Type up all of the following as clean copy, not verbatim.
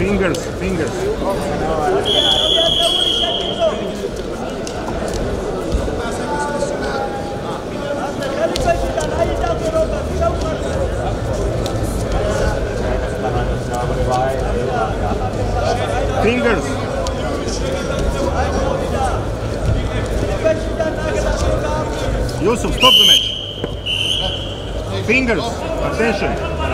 Fingers, fingers. Fingers. Yusuf, stop the match. Fingers, attention.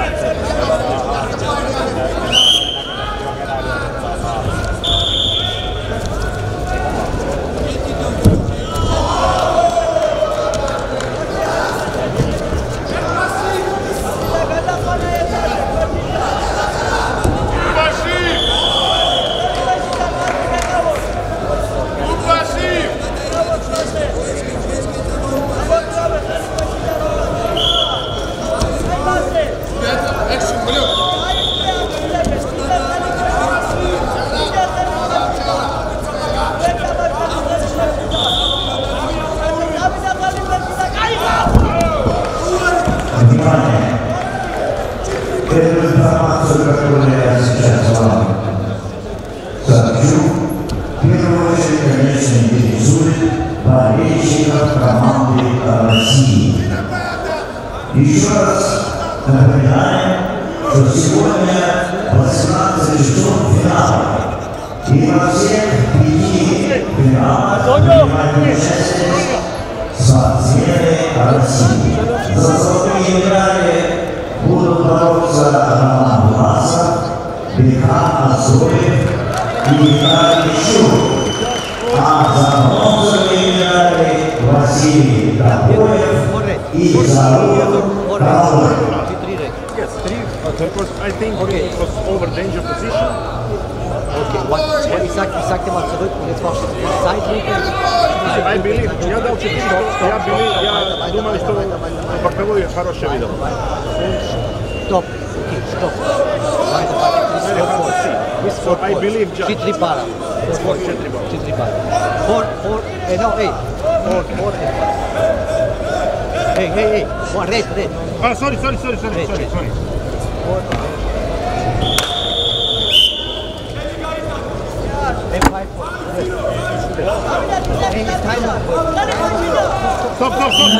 Эту информацию, которую я сейчас вам сообщу, в первую очередь, конечно, интересует болельщиков команды России. Еще раз напоминаем, что сегодня 18 часов финала. И во всех 5 финалах принимают участие спортсмены России. За золотые медали будут бороться Роман Власов, Бехан Азоев и Виталий Щур. А за бронзовые медали Василий Топоев и Заур Калоев. Because I think it was over danger position. Okay, ich sag dir mal zurück und jetzt machst du die Zeitlupe. I believe, я дал 4, я думаю, что боковой хороший видел. Stop, okay, stop. So I believe just. 4 para. 4 para. 4, no, hey. 4. Hey. One, red. Ah, sorry. Stop.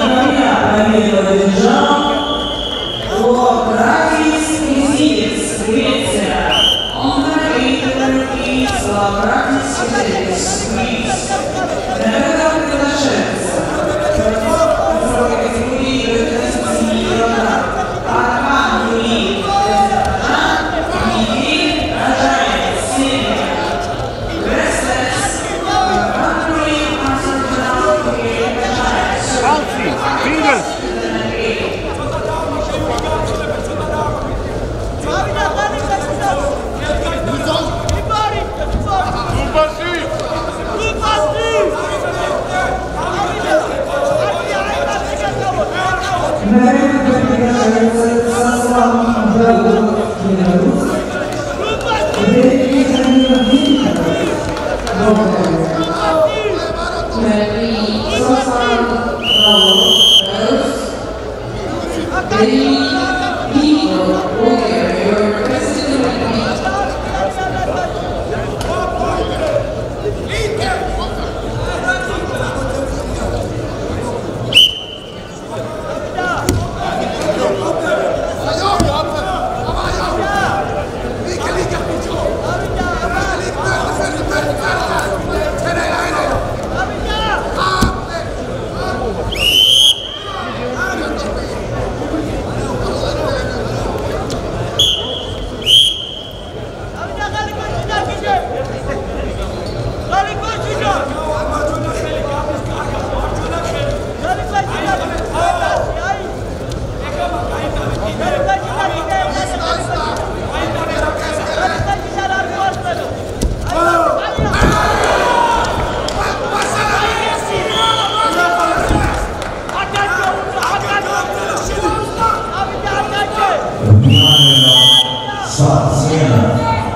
Спортсменов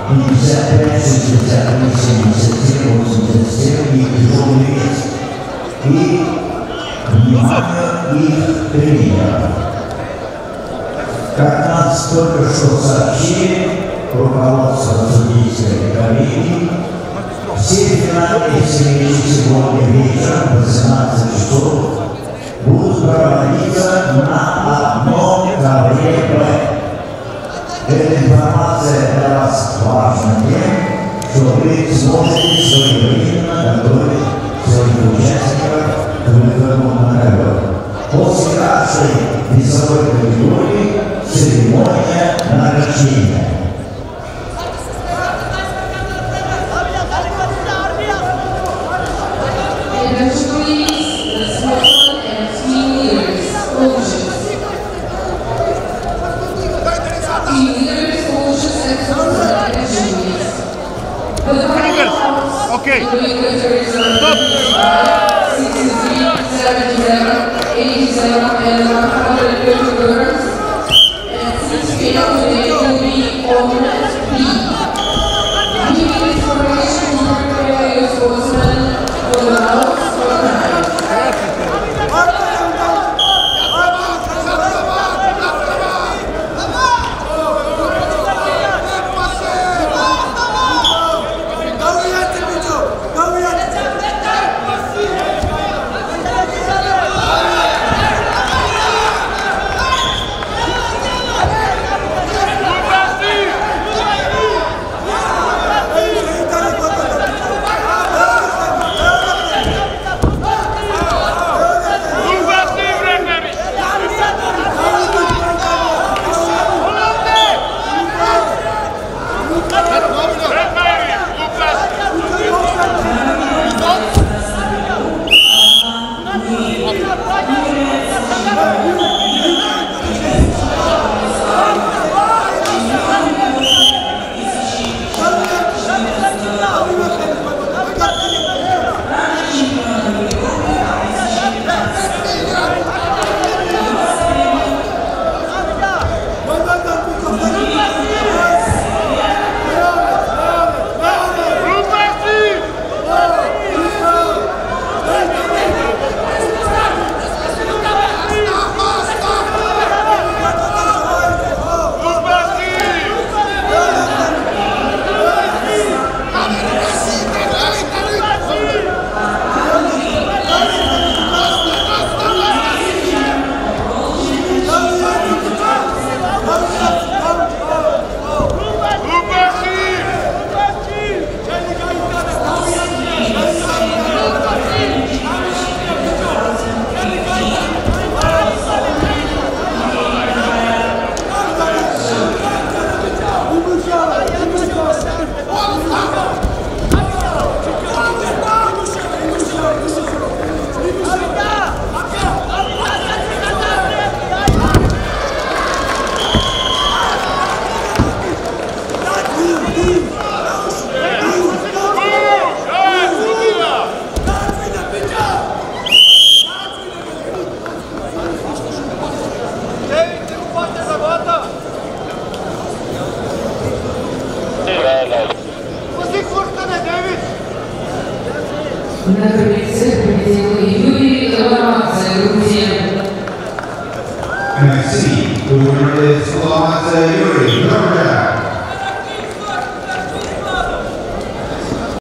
55, 68, 77, 87 и тяжелый вес. И внимание их тренеров. Как нас только что сообщили, руководство судейской коллегии. Все финальные сегодня вечером в 18 часов будут проводиться на одном ковре Б. Эта информация для вас важна тем, что вы сможете своевременно готовить своих участников к выходу на ковер. После каждой весовой категории церемония награждения. Okay. Stop. 87 and 150 girls. And 6 people today will be on B. Giving information to prepare your sportsmen for the house for time. На крыльце победила Юрий Ломадзе, Грузия. NFC, the winner is Lomadze Yuri, Georgia.